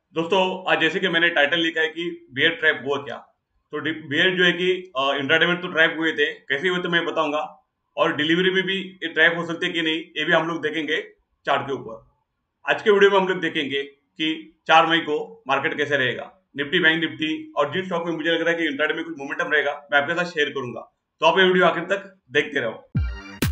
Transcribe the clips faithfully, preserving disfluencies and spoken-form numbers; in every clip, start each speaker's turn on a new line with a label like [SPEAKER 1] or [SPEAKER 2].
[SPEAKER 1] दोस्तों, आज जैसे कि मैंने टाइटल लिखा है कि बियर ट्रैप हुआ क्या। तो बियर जो है कि इंट्राडे में तो ट्रैप हुए थे, कैसे हुए तो मैं बताऊंगा। और डिलीवरी में भी ये ट्रैप हो सकते हैं कि नहीं, ये भी हम लोग देखेंगे चार्ट के ऊपर। आज के वीडियो में हम लोग देखेंगे कि चार मई को मार्केट कैसे रहेगा, निफ्टी बैंक निफ्टी और जिन स्टॉक में मुझे लग रहा है कि इंट्राडे में कुछ मोमेंटम रहेगा, मैं आपके साथ शेयर करूंगा। तो आप ये वीडियो आखिर तक देखते रहो।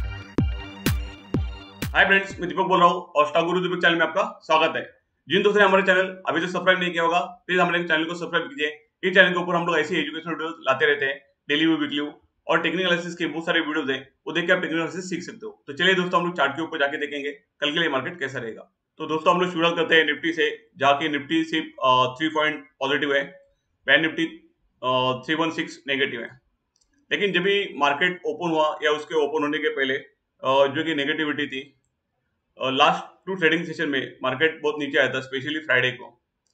[SPEAKER 1] हाय फ्रेंड्स, मैं दीपक बोल रहा हूँ और स्टॉक गुरु दीपक चैनल में आपका स्वागत है। जिन दोस्तों ने हमारे चैनल अभी तक सब्सक्राइब नहीं किया होगा, प्लीज हमारे चैनल को सब्सक्राइब कीजिए। इस चैनल के ऊपर हम लोग ऐसी एजुकेशनल वीडियो लाते रहते हैं, डेली वीकली और टेक्निकल एनालिसिस के बहुत सारे वीडियोस हैं, वो देख के आप टेक्निकल एनालिसिस सीख सकते हो। तो चलिए दोस्तों, हम लोग चार्ट के ऊपर जाके देखेंगे कल के लिए मार्केट कैसा रहेगा। तो दोस्तों, हम लोग शुरुआत करते हैं निफ्टी से, जाके निफ्टी सिर्फ थ्री पॉइंट पॉजिटिव है, bank Nifty three one six negative है। लेकिन जब भी मार्केट ओपन हुआ या उसके ओपन होने के पहले अ, जो कि नेगेटिविटी थी, लास्ट टू ट्रेडिंग सेशन में मार्केट बहुत नीचे आया था, स्पेशली फ्राइडे को।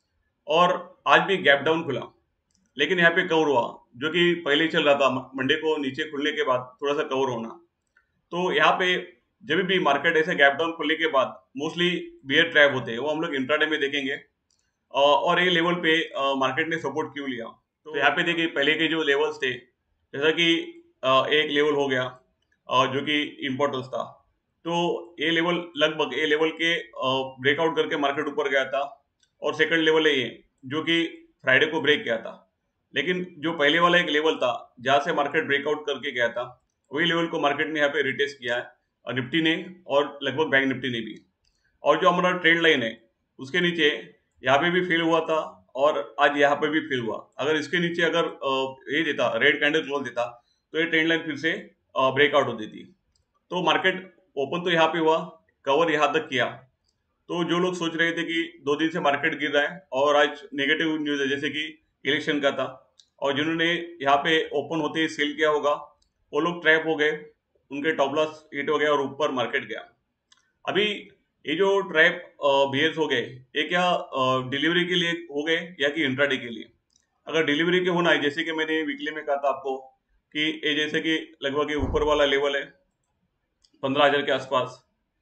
[SPEAKER 1] और आज भी गैप डाउन खुला, लेकिन यहाँ पे कवर हुआ, जो कि पहले ही चल रहा था मंडे को नीचे खुलने के बाद थोड़ा सा कवर होना। तो यहाँ पे जब भी मार्केट ऐसे गैप डाउन खुलने के बाद मोस्टली बियर ट्रैप होते हैं, वो हम लोग इंट्राडे में देखेंगे। अ, और ये लेवल पे मार्केट ने सपोर्ट क्यों लिया, तो यहाँ पे देखिए पहले के जो लेवल्स थे, जैसा कि अ, एक लेवल हो गया अ, जो कि इम्पोर्टेंस था। तो ये लेवल लगभग ये लेवल के ब्रेकआउट करके मार्केट ऊपर गया था। और सेकंड लेवल है ये, जो कि फ्राइडे को ब्रेक किया था। लेकिन जो पहले वाला एक लेवल था जहां से मार्केट ब्रेकआउट करके गया था, वही लेवल को मार्केट ने यहाँ पे रिटेस्ट किया है, और निफ्टी ने और लगभग बैंक निफ्टी ने भी। और जो हमारा ट्रेंड लाइन है उसके नीचे यहाँ पे भी फेल हुआ था, और आज यहाँ पे भी फेल हुआ। अगर इसके नीचे अगर अ, ये देता, रेड कैंडल क्लोज देता, तो ये ट्रेंड लाइन फिर से ब्रेकआउट होती थी। तो मार्केट ओपन तो यहाँ पे हुआ, कवर यहाँ तक किया। तो जो लोग सोच रहे थे कि दो दिन से मार्केट गिर रहा है और आज नेगेटिव न्यूज है जैसे कि इलेक्शन का था, और जिन्होंने यहाँ पे ओपन होते ही सेल किया होगा, वो लोग ट्रैप हो गए, उनके टॉप लॉस हिट हो गया और ऊपर मार्केट गया। अभी ये जो ट्रैप बियर्स हो गए, ये क्या डिलीवरी के लिए हो गए या कि इंट्राडे के लिए? अगर डिलीवरी के होना है, जैसे कि मैंने वीकली में कहा था आपको कि ये जैसे कि लगभग ये ऊपर वाला लेवल है पंद्रह हजार के आसपास,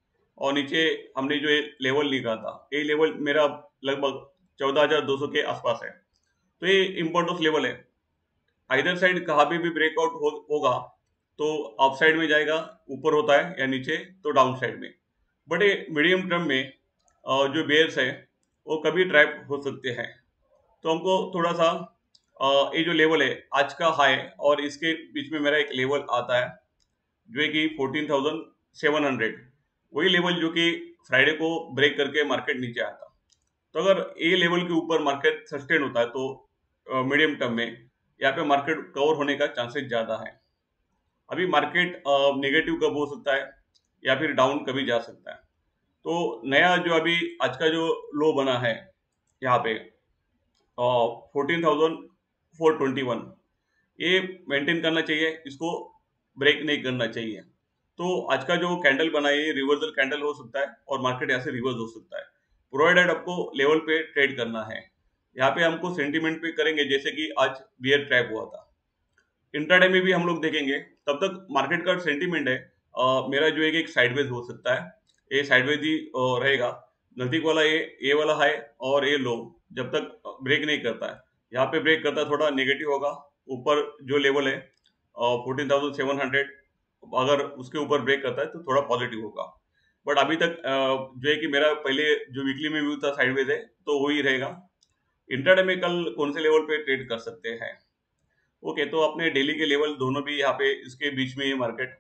[SPEAKER 1] और नीचे हमने जो ये लेवल लिखा था, ये लेवल मेरा लगभग चौदह हजार दो सौ के आसपास है। तो ये इम्पोर्टेंस लेवल है। आइदर साइड कहाँ पे भी ब्रेकआउट हो, होगा तो अप साइड में जाएगा, ऊपर होता है, या नीचे तो डाउन साइड में। बट ये मीडियम टर्म में अ, जो बेयर्स है वो कभी ट्रैप हो सकते हैं। तो हमको थोड़ा सा अ, ये जो लेवल है आज का हाई और इसके बीच में मेरा एक लेवल आता है, जो है कि फोर्टीन थाउजेंड सेवन हंड्रेड, वही लेवल जो कि फ्राइडे को ब्रेक करके मार्केट नीचे आया था। तो अगर ये लेवल के ऊपर मार्केट सस्टेन होता है तो मीडियम टर्म में यहाँ पे मार्केट कवर होने का चांसेस ज़्यादा है। अभी मार्केट नेगेटिव कब हो सकता है या फिर डाउन कभी जा सकता है। तो नया जो अभी आज का जो लो बना है यहाँ पे fourteen thousand four twenty one, ये मेंटेन करना चाहिए, इसको ब्रेक नहीं करना चाहिए। तो आज का जो कैंडल बना है ये रिवर्सल कैंडल हो सकता है और मार्केट यहाँ से रिवर्स हो सकता है, प्रोवाइडेड आपको लेवल पे ट्रेड करना है। यहाँ पे हमको सेंटीमेंट पे करेंगे, जैसे कि आज बियर ट्रैप हुआ था। इंट्राडे में भी हम लोग देखेंगे, तब तक मार्केट का सेंटीमेंट है अ, मेरा जो है कि एक साइडवेज हो सकता है, ये साइडवेज ही अ, रहेगा। नजदीक वाला ये ये वाला हाई और ये लो जब तक ब्रेक नहीं करता है, यहाँ पे ब्रेक करता है थोड़ा नेगेटिव होगा। ऊपर जो लेवल है फोर्टीन थाउजेंड सेवन हंड्रेड, अगर उसके ऊपर ब्रेक करता है तो थोड़ा पॉजिटिव होगा। बट अभी तक अ, जो है कि मेरा पहले जो वीकली में व्यू था साइडवेज है, तो वही रहेगा। इंट्राडे में कल कौन से लेवल पे ट्रेड कर सकते हैं? ओके, तो अपने डेली के लेवल दोनों भी यहाँ पे इसके बीच में ही मार्केट,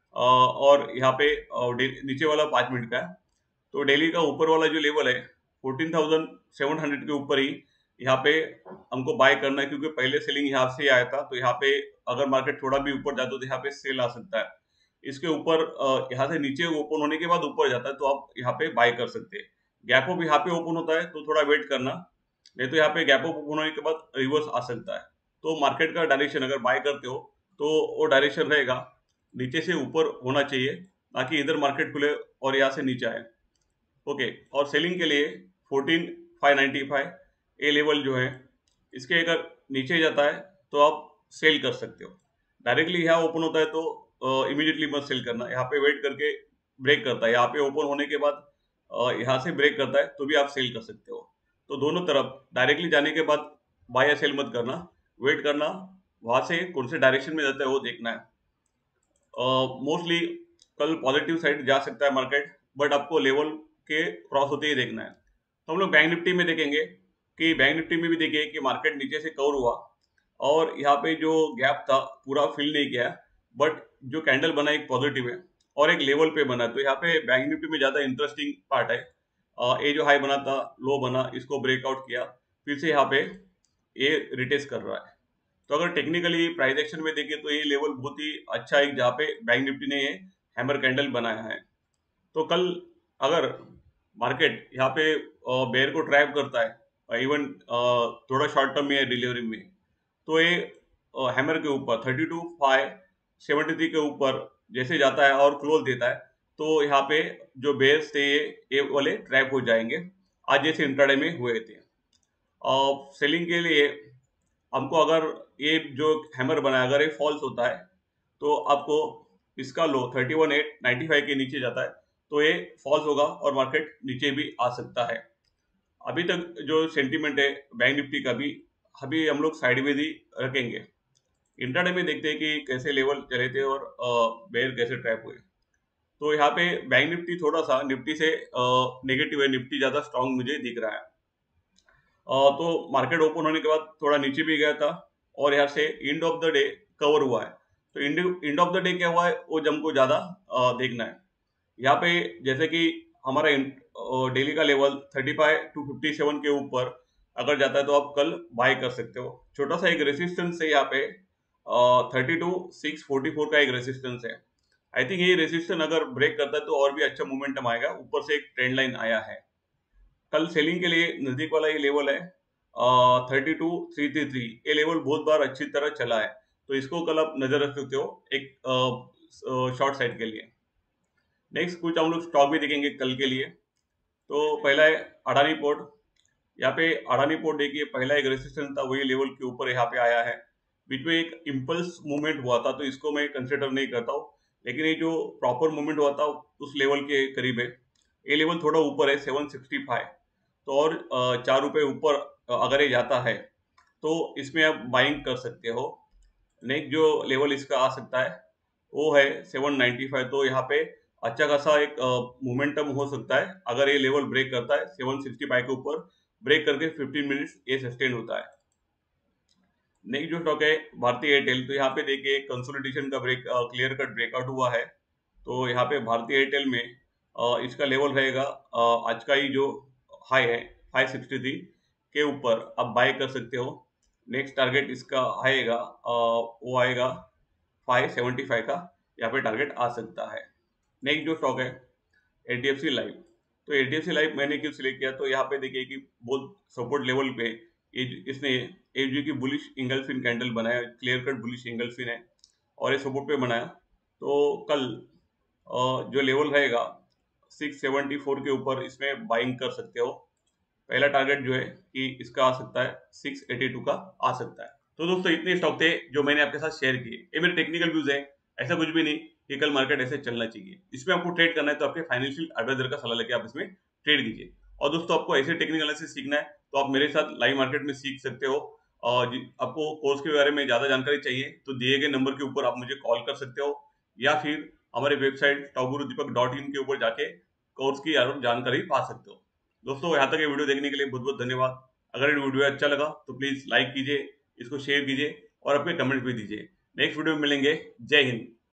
[SPEAKER 1] और यहाँ पे अ, डे- नीचे वाला पाँच मिनट का है। तो डेली का ऊपर वाला जो लेवल है फोर्टीन थाउजेंड सेवन हंड्रेड के ऊपर ही यहाँ पे हमको बाय करना है, क्योंकि पहले सेलिंग यहाँ से आया था। तो यहाँ पे अगर मार्केट थोड़ा भी ऊपर जाता है तो यहाँ पे सेल आ सकता है। इसके ऊपर अ, यहाँ से नीचे ओपन होने के बाद ऊपर जाता है तो आप यहाँ पे बाय कर सकते हैं। गैप अप यहाँ पे ओपन होता है तो थोड़ा वेट करना, नहीं तो यहाँ पे गैप अप ओपन होने के बाद रिवर्स आ सकता है। तो मार्केट का डायरेक्शन अगर बाय करते हो तो वो डायरेक्शन रहेगा नीचे से ऊपर होना चाहिए, ताकि इधर मार्केट खुले और यहाँ से नीचे आए। ओके, और सेलिंग के लिए फोर्टीन फाइव नाइन्टी फाइव ए लेवल जो है, इसके अगर नीचे जाता है तो आप सेल कर सकते हो। डायरेक्टली यहाँ ओपन होता है तो इमीडिएटली मत सेल करना, यहाँ पे वेट करके ब्रेक करता है, यहाँ पे ओपन होने के बाद अ, यहाँ से ब्रेक करता है तो भी आप सेल कर सकते हो। तो दोनों तरफ डायरेक्टली जाने के बाद बाय या सेल मत करना, वेट करना, वहां से कौन से डायरेक्शन में जाता है वो देखना है। मोस्टली कल पॉजिटिव साइड जा सकता है मार्केट, बट आपको लेवल के क्रॉस होते ही देखना है। तो हम लोग बैंक निफ्टी में देखेंगे कि बैंक निफ्टी में भी देखिए कि मार्केट नीचे से कवर हुआ और यहाँ पे जो गैप था पूरा फिल नहीं किया, बट जो कैंडल बना एक पॉजिटिव है और एक लेवल पे बना। तो यहाँ पे बैंक निफ्टी में ज्यादा इंटरेस्टिंग पार्ट है, अ, ये जो हाई बना था, लो बना, इसको ब्रेकआउट किया, फिर से यहाँ पे ये रिटेस्ट कर रहा है। तो अगर टेक्निकली प्राइस एक्शन में देखें तो ये लेवल बहुत ही अच्छा है जहाँ पे बैंक निफ्टी ने ये हैमर कैंडल बनाया है। तो कल अगर मार्केट यहाँ पे बेयर को ट्रैप करता है, इवन थोड़ा शॉर्ट टर्म में है डिलीवरी में, तो ये हैमर के ऊपर thirty two five seventy three के ऊपर जैसे जाता है और क्लोज देता है, तो यहाँ पे जो बेयर्स थे ये वाले ट्रैप हो जाएंगे, आज जैसे इंट्राडे में हुए थे। और सेलिंग के लिए हमको अगर ये जो हैमर बना है अगर ये फॉल्स होता है तो आपको इसका low thirty one eight ninety five के नीचे जाता है तो ये फॉल्स होगा और मार्केट नीचे भी आ सकता है। अभी तक जो सेंटीमेंट है बैंक निफ्टी का भी अभी हम लोग साइडवेज ही रखेंगे। इंट्राडे में देखते हैं कि कैसे लेवल चले थे और बेयर कैसे ट्रैप हुए। तो यहाँ पे बैंक निफ्टी थोड़ा सा निफ्टी से नेगेटिव है, निफ्टी ज्यादा स्ट्रांग मुझे दिख रहा है। अ, तो मार्केट ओपन होने के बाद थोड़ा नीचे भी गया था और यहाँ से end of the day cover हुआ है। तो end end of the day क्या हुआ है वो हमको ज्यादा अ, देखना है। यहाँ पे जैसे कि हमारा डेली का level thirty five two fifty seven के ऊपर अगर जाता है तो आप कल बाय कर सकते हो। छोटा सा एक रेसिस्टेंस है यहाँ पे thirty two six forty four का एक रेसिस्टेंस है। आई थिंक ये रेसिस्टेंस अगर ब्रेक करता है तो और भी अच्छा मोमेंटम आएगा, ऊपर से एक ट्रेंड लाइन आया है। कल सेलिंग के लिए नजदीक वाला ये लेवल है thirty two three three three, ये लेवल बहुत बार अच्छी तरह चला है, तो इसको कल आप नजर रख सकते हो एक शॉर्ट साइड के लिए। नेक्स्ट कुछ हम लोग स्टॉक भी देखेंगे कल के लिए। तो पहला है अडानी पोर्ट। यहाँ पे अडानी पोर्ट देखिए पहला एक रेसिस्टेंस था, वही लेवल के ऊपर यहाँ पे आया है। बीच में एक इम्पल्स मूवमेंट हुआ था तो इसको मैं कंसिडर नहीं करता हूँ, लेकिन ये जो प्रॉपर मूवमेंट हुआ था उस लेवल के करीब है। ये लेवल थोड़ा ऊपर है सेवन सिक्सटी फाइव, तो और अ, चार रुपए ऊपर अ, अगर ये जाता है तो इसमें आप बाइंग कर सकते हो। नेक्स्ट जो लेवल इसका आ सकता है वो है सेवन नाइन्टी फाइव, तो यहाँ पे अच्छा खासा एक मोमेंटम हो सकता है अगर ये लेवल ब्रेक करता है। सेवन सिक्सटी फाइव के ऊपर ब्रेक करके फिफ्टीन मिनट्स ये सस्टेन होता है। नेक्स्ट जो स्टॉक है भारतीय एयरटेल। तो यहाँ पे देखिए कंसोलिडेशन का ब्रेक क्लियर कट ब्रेकआउट हुआ है। तो यहाँ पे भारतीय एयरटेल में अ, इसका लेवल रहेगा अ, आज का ही जो हाई है फाइव सिक्सटी थ्री के ऊपर आप बाय कर सकते हो। नेक्स्ट टारगेट इसका आएगा अ, वो आएगा फाइव सेवेंटी फाइव का, यहाँ पे टारगेट आ सकता है। नेक्स्ट जो स्टॉक है H D F C life. तो H D F C life मैंने क्यों सिलेक्ट किया, तो यहाँ पे देखिए कि बहुत सपोर्ट लेवल पे ये इसने एच डी की बुलिश इंगल्फिन कैंडल बनाया, क्लियर कट बुलिश इंगल्फिन है और ये सपोर्ट पे बनाया। तो कल अ, जो लेवल रहेगा सिक्स सेवेंटी फोर के ऊपर इसमें बाइंग कर सकते हो। पहला टारगेट जो है कि इसका आ सकता है सिक्स एटी टू का आ सकता है। तो दोस्तों इतने स्टॉक थे जो मैंने आपके साथ शेयर किए, ये मेरे टेक्निकल व्यूज है, ऐसा कुछ भी नहीं कि कल मार्केट ऐसे चलना चाहिए। इसमें आपको ट्रेड करना है तो आपके फाइनेंशियल एडवाइजर का सलाह लेके आप इसमें ट्रेड कीजिए। और दोस्तों आपको ऐसे टेक्निकल एनालिसिस सीखना है तो आप मेरे साथ लाइव मार्केट में सीख सकते हो। और जी- आपको कोर्स के बारे में ज्यादा जानकारी चाहिए तो दिए गए नंबर के ऊपर आप मुझे कॉल कर सकते हो, या फिर हमारे website stock Guru Deepak dot in के ऊपर जाके कोर्स की और जानकारी पा सकते हो। दोस्तों यहाँ तक ये वीडियो देखने के लिए बहुत बहुत धन्यवाद। अगर ये वीडियो अच्छा लगा तो प्लीज लाइक कीजिए, इसको शेयर कीजिए और अपने कमेंट भी दीजिए। नेक्स्ट वीडियो में मिलेंगे। जय हिंद।